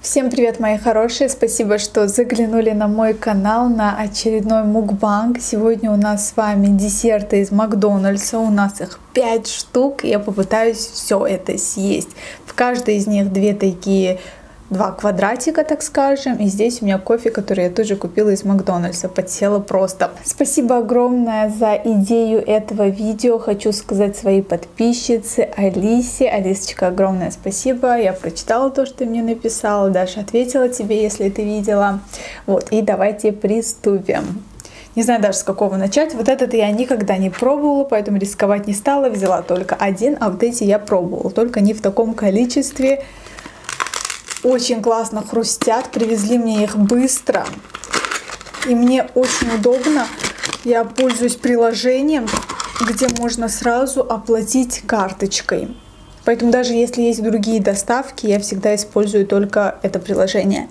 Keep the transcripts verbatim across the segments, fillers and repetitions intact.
Всем привет, мои хорошие! Спасибо, что заглянули на мой канал на очередной мукбанг. Сегодня у нас с вами десерты из Макдональдса. У нас их пять штук. Я попытаюсь все это съесть. В каждой из них две такие, два квадратика, так скажем. И здесь у меня кофе, который я тоже купила из Макдональдса. Подсела просто. Спасибо огромное за идею этого видео. Хочу сказать своей подписчице Алисе. Алисочка, огромное спасибо. Я прочитала то, что ты мне написала. Даже ответила тебе, если ты видела. Вот, и давайте приступим. Не знаю даже с какого начать. Вот этот я никогда не пробовала, поэтому рисковать не стала. Взяла только один, а вот эти я пробовала. Только не в таком количестве. Очень классно хрустят, привезли мне их быстро. И мне очень удобно. Я пользуюсь приложением, где можно сразу оплатить карточкой. Поэтому даже если есть другие доставки, я всегда использую только это приложение.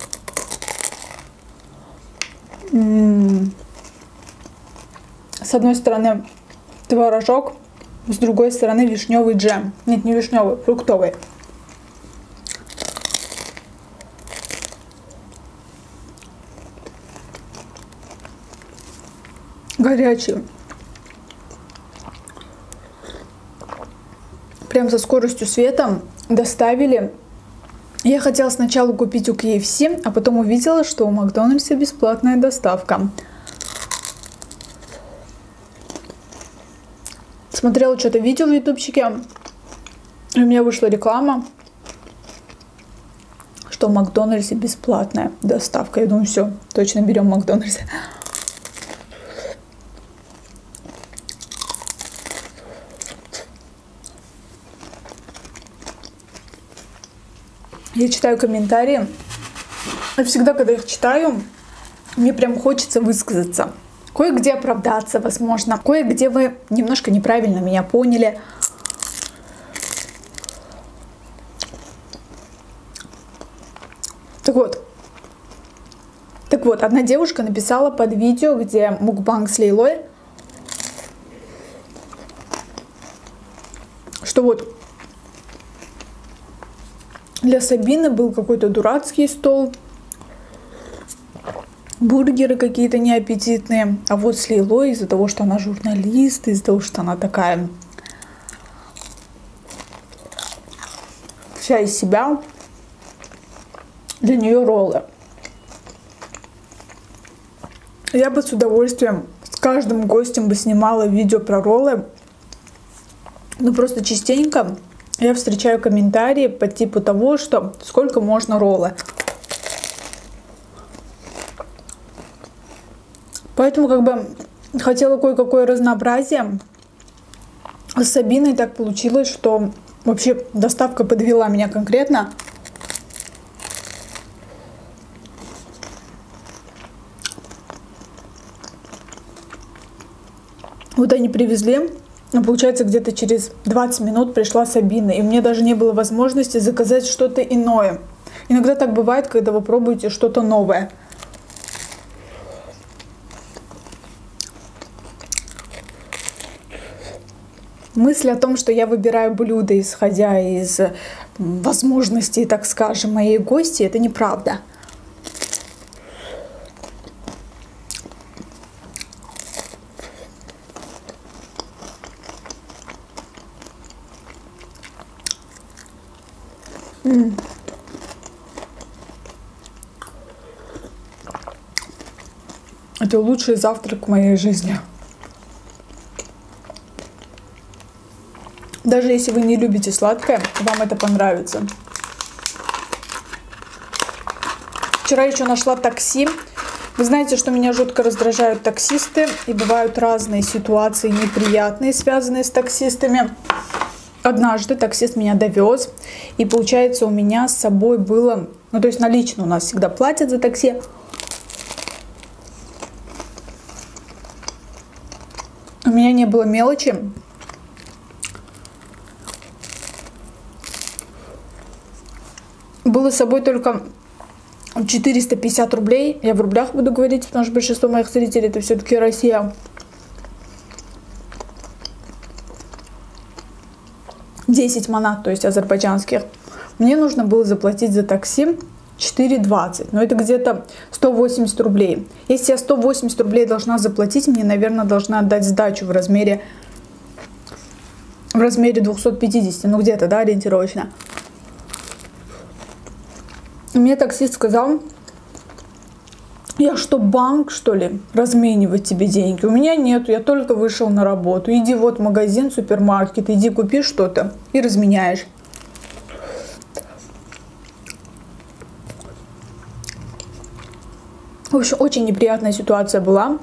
М-м-м. С одной стороны творожок, с другой стороны вишневый джем. Нет, не вишневый, фруктовый. Горячий. Прям со скоростью света доставили. Я хотела сначала купить у кей эф си, а потом увидела, что у Макдональдса бесплатная доставка. Смотрела что-то видео в ютубчике, и у меня вышла реклама, что в Макдональдсе бесплатная доставка. Я думаю, все, точно берем Макдональдс. Я читаю комментарии, и всегда, когда их читаю, мне прям хочется высказаться. Кое-где оправдаться, возможно. Кое-где вы немножко неправильно меня поняли. Так вот. Так вот, одна девушка написала под видео, где мукбанг с Лейлой, что вот для Сабины был какой-то дурацкий стол, бургеры какие-то неаппетитные. А вот с Лейлой, из-за того, что она журналист, из-за того, что она такая вся из себя, для нее роллы. Я бы с удовольствием с каждым гостем бы снимала видео про роллы. Но просто частенько я встречаю комментарии по типу того, что сколько можно роллы. Поэтому как бы хотела кое-какое разнообразие. С Сабиной так получилось, что вообще доставка подвела меня конкретно. Вот они привезли. Но получается, где-то через двадцать минут пришла Сабина, и мне даже не было возможности заказать что-то иное. Иногда так бывает, когда вы пробуете что-то новое. Мысль о том, что я выбираю блюдо, исходя из возможностей, так скажем, моей гости, это неправда. М. Это лучший завтрак в моей жизни. Даже если вы не любите сладкое, вам это понравится. Вчера еще нашла такси. Вы знаете, что меня жутко раздражают таксисты. И бывают разные ситуации неприятные, связанные с таксистами. Однажды таксист меня довез, и получается у меня с собой было, ну то есть налично у нас всегда платят за такси. У меня не было мелочи. Было с собой только четыреста пятьдесят рублей. Я в рублях буду говорить, потому что большинство моих зрителей это все-таки Россия. десять манат, то есть азербайджанских. Мне нужно было заплатить за такси четыре двадцать. Но это где-то сто восемьдесят рублей. Если я сто восемьдесят рублей должна заплатить, мне, наверное, должна отдать сдачу в размере, в размере двести пятьдесят. Ну где-то, да, ориентировочно. Мне таксист сказал: я что, банк, что ли, разменивать тебе деньги? У меня нету, я только вышел на работу. Иди вот в магазин, супермаркет, иди купи что-то и разменяешь. В общем, очень неприятная ситуация была.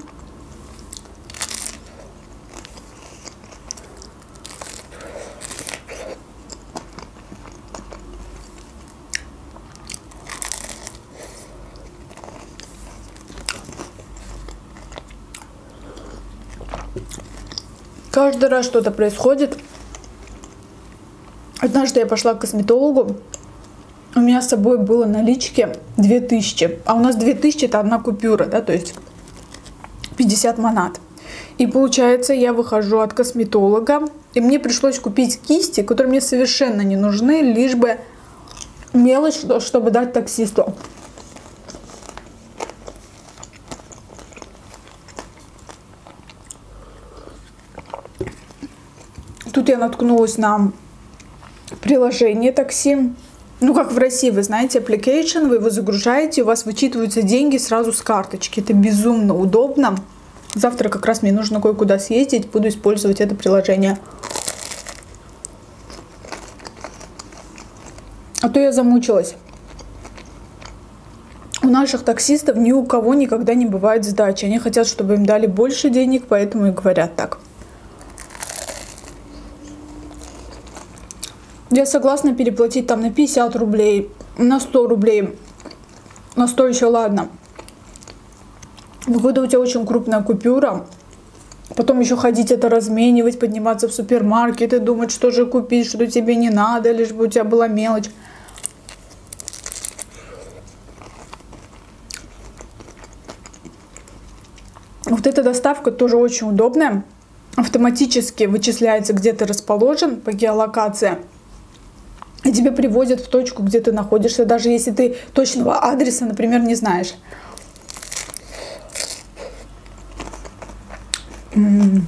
Каждый раз что-то происходит. Однажды я пошла к косметологу. У меня с собой было налички две тысячи. А у нас две тысячи это одна купюра, да, то есть пятьдесят монат. И получается, я выхожу от косметолога, и мне пришлось купить кисти, которые мне совершенно не нужны, лишь бы мелочь, чтобы дать таксисту. Тут я наткнулась на приложение такси. Ну, как в России, вы знаете, application, вы его загружаете, у вас вычитываются деньги сразу с карточки. Это безумно удобно. Завтра как раз мне нужно кое-куда съездить, буду использовать это приложение. А то я замучилась. У наших таксистов ни у кого никогда не бывает сдачи. Они хотят, чтобы им дали больше денег, поэтому и говорят так. Я согласна переплатить там на пятьдесят рублей, на сто рублей. На сто еще ладно. Но когда у тебя очень крупная купюра, потом еще ходить это разменивать, подниматься в супермаркет и думать, что же купить, что тебе не надо, лишь бы у тебя была мелочь. Вот эта доставка тоже очень удобная. Автоматически вычисляется, где ты расположен по геолокации. И тебя привозят в точку, где ты находишься, даже если ты точного адреса, например, не знаешь. М-м.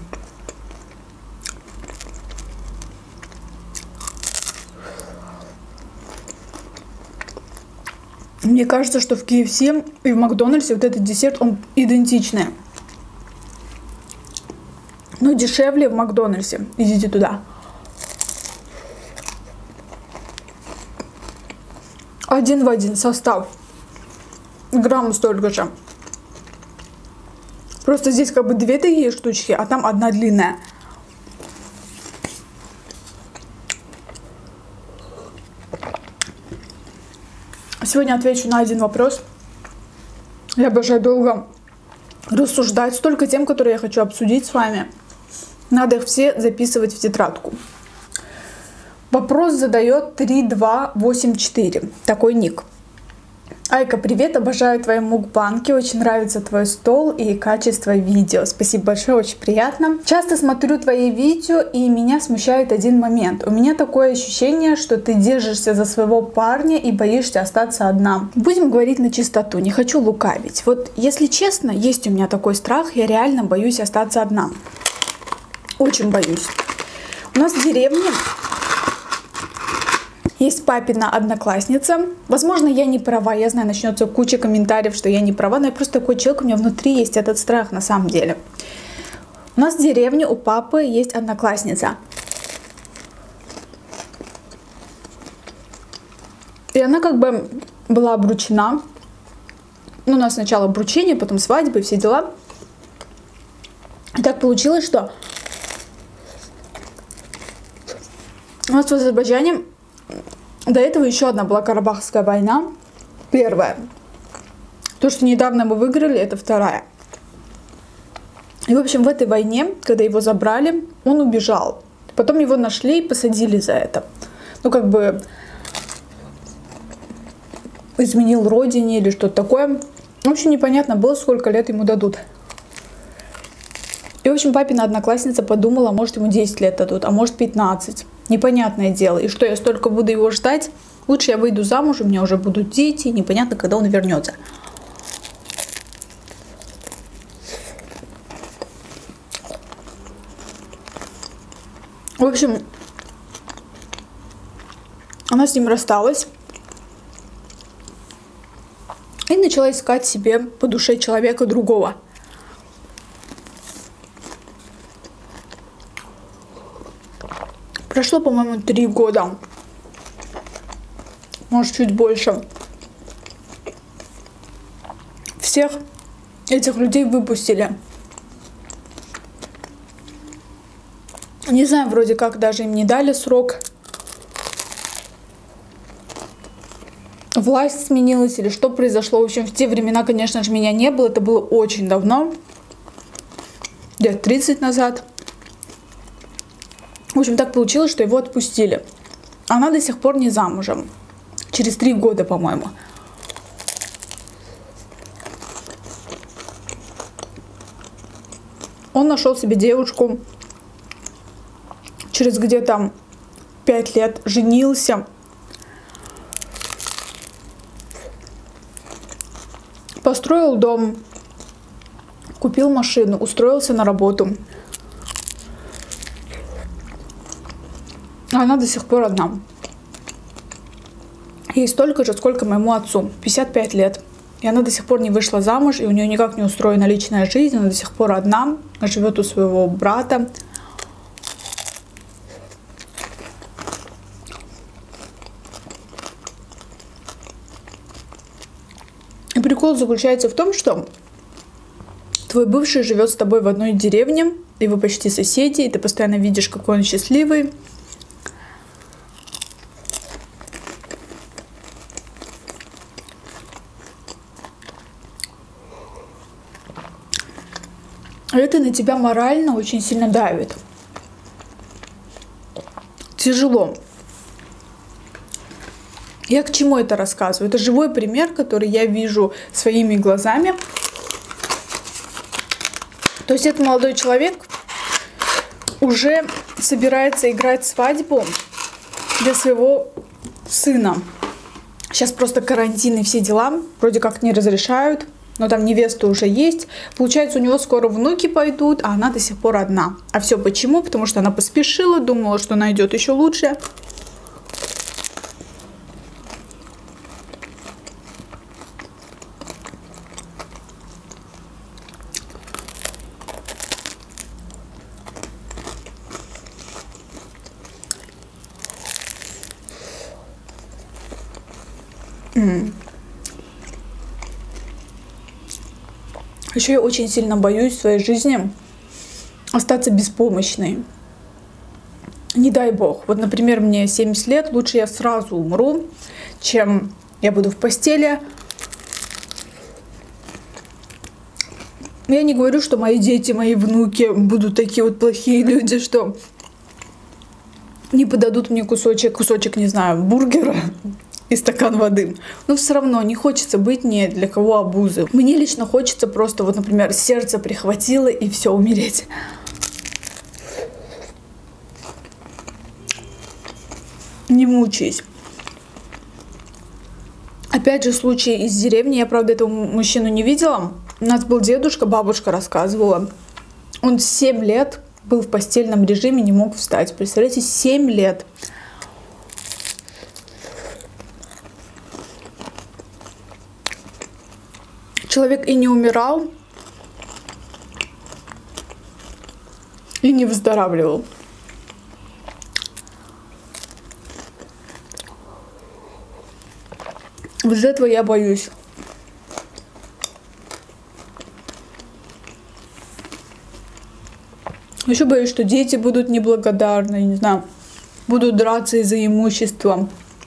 Мне кажется, что в кей эф си и в Макдональдсе вот этот десерт, он идентичный. Но дешевле в Макдональдсе. Идите туда. Один в один состав. Грамм столько же. Просто здесь как бы две такие штучки, а там одна длинная. Сегодня отвечу на один вопрос. Я обожаю долго рассуждать. Столько тем, которые я хочу обсудить с вами. Надо их все записывать в тетрадку. Вопрос задает три два восемь четыре. Такой ник. Айка, привет, обожаю твои мукбанги, очень нравится твой стол и качество видео. Спасибо большое, очень приятно. Часто смотрю твои видео, и меня смущает один момент. У меня такое ощущение, что ты держишься за своего парня и боишься остаться одна. Будем говорить на чистоту, не хочу лукавить. Вот если честно, есть у меня такой страх, я реально боюсь остаться одна. Очень боюсь. У нас в деревне есть папина одноклассница. Возможно, я не права. Я знаю, начнется куча комментариев, что я не права. Но я просто такой человек, у меня внутри есть этот страх на самом деле. У нас в деревне у папы есть одноклассница. И она как бы была обручена. Ну, у нас сначала обручение, потом свадьба и все дела. И так получилось, что у нас в Азербайджане до этого еще одна была Карабахская война. Первая. То, что недавно мы выиграли, это вторая. И, в общем, в этой войне, когда его забрали, он убежал. Потом его нашли и посадили за это. Ну, как бы изменил родине или что-то такое. В общем, непонятно было, сколько лет ему дадут. И, в общем, папина одноклассница подумала, может, ему десять лет дадут, а может, пятнадцать. Непонятное дело. И что, я столько буду его ждать? Лучше я выйду замуж, у меня уже будут дети, непонятно, когда он вернется. В общем, она с ним рассталась и начала искать себе по душе человека другого. Прошло, по-моему, три года, может, чуть больше. Всех этих людей выпустили. Не знаю, вроде как даже им не дали срок. Власть сменилась или что произошло. В общем, в те времена, конечно же, меня не было. Это было очень давно. Лет тридцать назад. В общем, так получилось, что его отпустили. Она до сих пор не замужем. Через три года, по-моему. Он нашел себе девушку. Через где-то пять лет женился. Построил дом. Купил машину. Устроился на работу. А она до сих пор одна. Ей столько же, сколько моему отцу. пятьдесят пять лет. И она до сих пор не вышла замуж. И у нее никак не устроена личная жизнь. Она до сих пор одна. Живет у своего брата. И прикол заключается в том, что твой бывший живет с тобой в одной деревне, и вы почти соседи, и ты постоянно видишь, какой он счастливый. А это на тебя морально очень сильно давит. Тяжело. Я к чему это рассказываю? Это живой пример, который я вижу своими глазами. То есть этот молодой человек уже собирается играть свадьбу для своего сына. Сейчас просто карантин и все дела вроде как не разрешают, но там невеста уже есть. Получается, у него скоро внуки пойдут, а она до сих пор одна. А все почему? Потому что она поспешила, думала, что найдет еще лучше. Еще я очень сильно боюсь в своей жизни остаться беспомощной. Не дай бог. Вот, например, мне семьдесят лет, лучше я сразу умру, чем я буду в постели. Я не говорю, что мои дети, мои внуки будут такие вот плохие люди, что не подадут мне кусочек, кусочек, не знаю, бургера и стакан воды. Но все равно не хочется быть ни для кого обузой. Мне лично хочется просто, вот, например, сердце прихватило и все, умереть. Не мучаясь. Опять же, случай из деревни. Я, правда, этого мужчину не видела. У нас был дедушка, бабушка рассказывала. Он семь лет был в постельном режиме, не мог встать. Представляете, семь лет. Человек и не умирал, и не выздоравливал. Вот из этого я боюсь. Еще боюсь, что дети будут неблагодарны, не знаю, будут драться из-за имущества.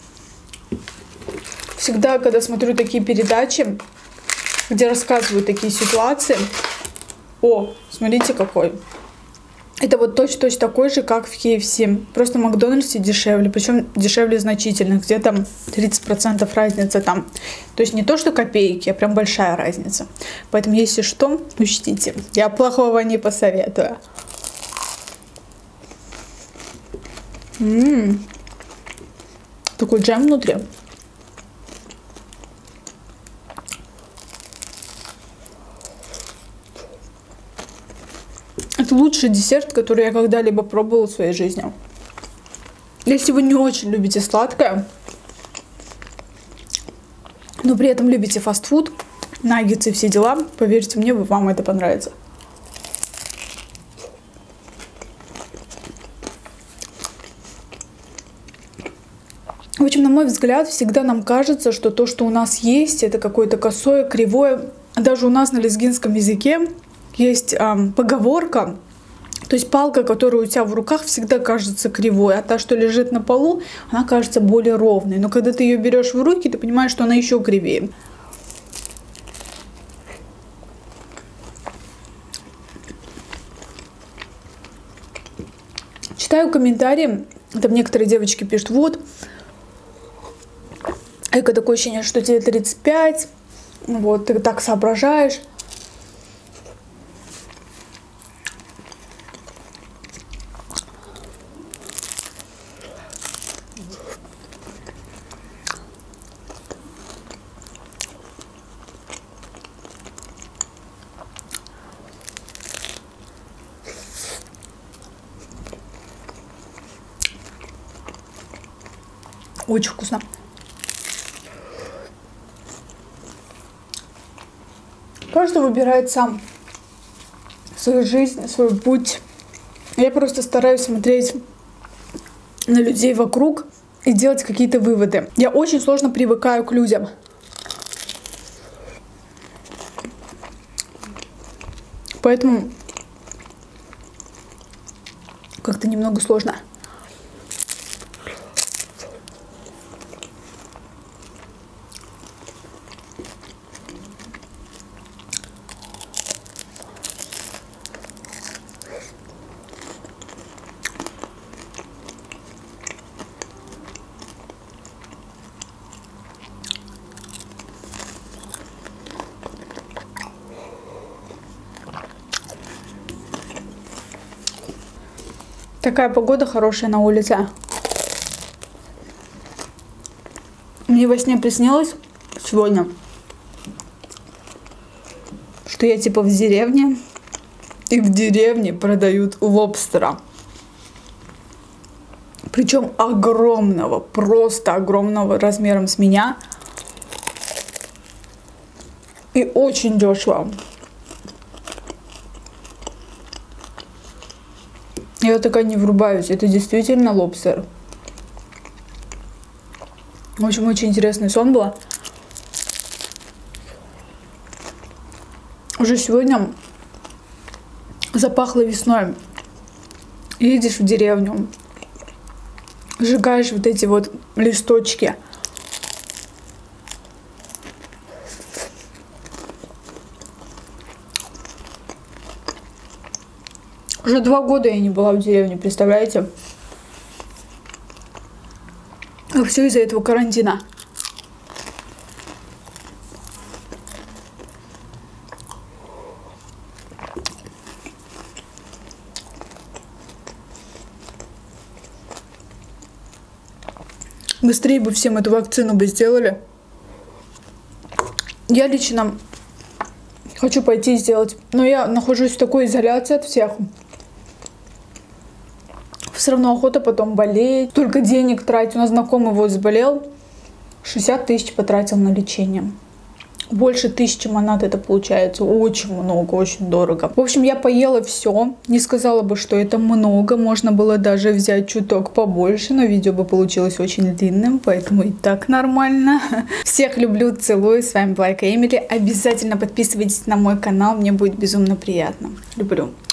Всегда, когда смотрю такие передачи, где рассказывают такие ситуации, о, смотрите какой. Это вот точно-точно такой же, как в кей эф си. Просто в Макдональдсе дешевле, причем дешевле значительно, где-то тридцать процентов разница там. То есть не то, что копейки, а прям большая разница. Поэтому, если что, учтите. Я плохого не посоветую. М-м-м. Такой джем внутри. Это лучший десерт, который я когда-либо пробовала в своей жизни. Если вы не очень любите сладкое, но при этом любите фастфуд, наггетсы и все дела, поверьте мне, вам это понравится. В общем, на мой взгляд, всегда нам кажется, что то, что у нас есть, это какое-то косое, кривое. Даже у нас на лезгинском языке есть эм, поговорка, то есть палка, которая у тебя в руках, всегда кажется кривой, а та, что лежит на полу, она кажется более ровной. Но когда ты ее берешь в руки, ты понимаешь, что она еще кривее. Читаю комментарии, там некоторые девочки пишут, вот, Эко, такое ощущение, что тебе тридцать пять, вот, ты так соображаешь. Очень вкусно. Каждый выбирает сам свою жизнь, свой путь. Я просто стараюсь смотреть на людей вокруг и делать какие-то выводы. Я очень сложно привыкаю к людям. Поэтому как-то немного сложно. Такая погода хорошая на улице. Мне во сне приснилось сегодня, что я типа в деревне, и в деревне продают лобстера. Причем огромного, просто огромного, размером с меня. И очень дешево. Я такая не врубаюсь, это действительно лобстер. В общем, очень интересный сон был. Уже сегодня запахло весной. Едешь в деревню, сжигаешь вот эти вот листочки. Уже два года я не была в деревне, представляете? А все из-за этого карантина. Быстрее бы всем эту вакцину бы сделали. Я лично хочу пойти сделать, но я нахожусь в такой изоляции от всех. Все равно охота потом болеть, только денег тратить. У нас знакомый вот заболел, шестьдесят тысяч потратил на лечение. Больше тысячи манат это получается, очень много, очень дорого. В общем, я поела все, не сказала бы, что это много, можно было даже взять чуток побольше, но видео бы получилось очень длинным, поэтому и так нормально. Всех люблю, целую, с вами была Эко Эмили. Обязательно подписывайтесь на мой канал, мне будет безумно приятно. Люблю.